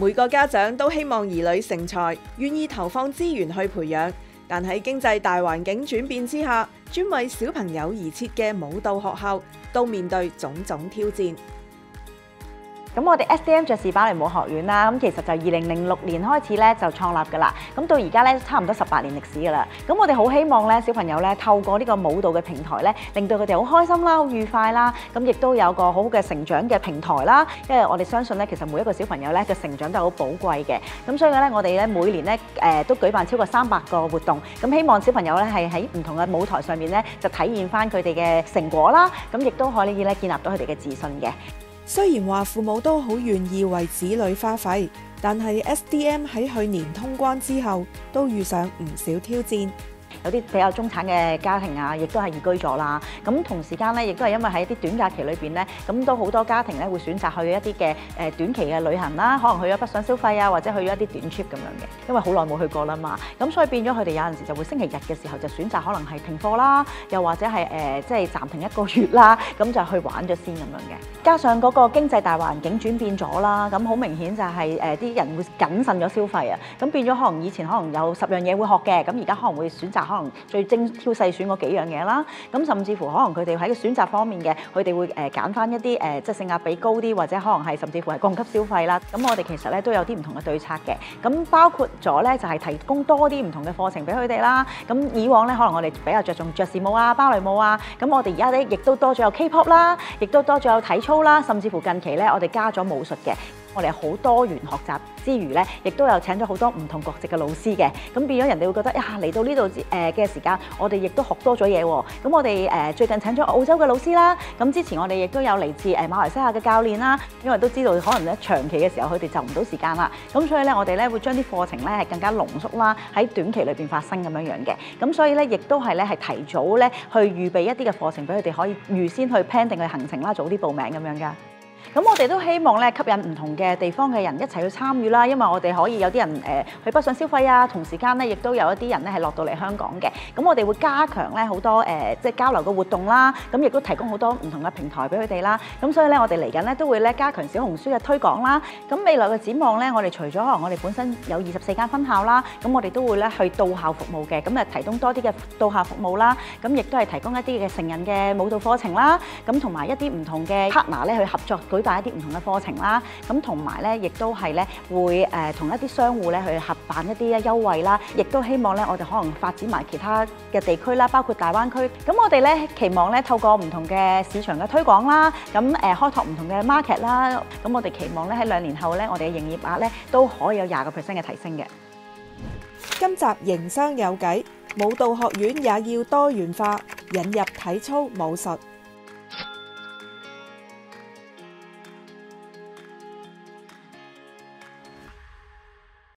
每個家長都希望兒女成才，願意投放資源去培養。但喺經濟大環境轉變之下，專為小朋友而設嘅舞蹈學校都面對種種挑戰。 咁我哋 SDM 爵士芭蕾舞學院啦，咁其實就2006年開始咧就創立㗎啦，咁到而家咧差唔多18年歷史㗎啦。咁我哋好希望咧小朋友咧透過呢個舞蹈嘅平台咧，令到佢哋好開心啦、好愉快啦，咁亦都有個好好嘅成長嘅平台啦。因為我哋相信咧，其實每一個小朋友咧嘅成長都係好寶貴嘅。咁所以咧，我哋咧每年咧都舉辦超過300個活動，咁希望小朋友咧係喺唔同嘅舞台上面咧就體現翻佢哋嘅成果啦，咁亦都可以咧建立到佢哋嘅自信嘅。 雖然話父母都好願意為子女花費，但係 SDM 喺去年通關之後，都遇上唔少挑戰。 有啲比較中產嘅家庭啊，亦都係移居咗啦。咁同時間咧，亦都係因為喺一啲短假期裏邊咧，咁都好多家庭咧會選擇去一啲嘅短期嘅旅行啦，可能去咗北上消費啊，或者去咗一啲短 trip 咁樣嘅。因為好耐冇去過啦嘛，咁所以變咗佢哋有陣時就會星期日嘅時候就選擇可能係停課啦，又或者係即係暫停1個月啦，咁就去玩咗先咁樣嘅。加上嗰個經濟大環境轉變咗啦，咁好明顯就係啲人會謹慎咗消費啊，咁變咗可能以前可能有10樣嘢會學嘅，咁而家可能會選擇可能最精挑細選嗰幾樣嘢啦，咁甚至乎可能佢哋喺個選擇方面嘅，佢哋會揀翻一啲即係性價比高啲，或者可能係甚至乎係降級消費啦。咁我哋其實咧都有啲唔同嘅對策嘅，咁包括咗咧就係提供多啲唔同嘅課程俾佢哋啦。咁以往咧可能我哋比較着重爵士舞啊、芭蕾舞啊，咁我哋而家咧亦都多咗有 K-pop 啦，亦都多咗有體操啦，甚至乎近期咧我哋加咗武術嘅。我哋好多元學習之餘咧，亦都有請咗好多唔同國籍嘅老師嘅，咁變咗人哋會覺得呀嚟到呢度嘅時間，我哋亦都學多咗嘢喎。咁我哋最近請咗澳洲嘅老師啦，咁之前我哋亦都有嚟自馬來西亞嘅教練啦，因為都知道可能咧長期嘅時候佢哋就唔到時間啦，咁所以咧我哋咧會將啲課程咧係更加濃縮啦，喺短期裏邊發生咁樣樣嘅，咁所以咧亦都係咧係提早咧去預備一啲嘅課程俾佢哋可以預先去 plan 定佢行程啦，早啲報名咁樣㗎。咁我哋都希望咧吸引唔同嘅地方嘅人一齊去參與啦，因為我哋可以有啲人去北上消費啊，同時間咧亦都有一啲人咧係落到嚟香港嘅。咁我哋會加強咧好多即係交流嘅活動啦，咁亦都提供好多唔同嘅平台俾佢哋啦。咁所以咧我哋嚟緊咧都會咧加強小紅書嘅推廣啦。咁未來嘅展望咧，我哋除咗可能我哋本身有24間分校啦，咁我哋都會咧去到校服務嘅，咁提供多啲嘅到校服務啦。咁亦都係提供一啲嘅成人嘅舞蹈課程啦，咁同埋一啲唔同嘅 partner 咧去合作舉辦一啲唔同嘅課程啦，咁同埋咧，亦都係咧會同一啲商戶咧去合辦一啲優惠啦，亦都希望咧我哋可能發展埋其他嘅地區啦，包括大灣區。咁我哋咧期望咧透過唔同嘅市場嘅推廣啦，咁開拓唔同嘅 market 啦，咁我哋期望咧喺2年後咧，我哋嘅營業額咧都可以有20% 嘅提升嘅。 今集營商有計，舞蹈學院也要多元化，引入體操武術。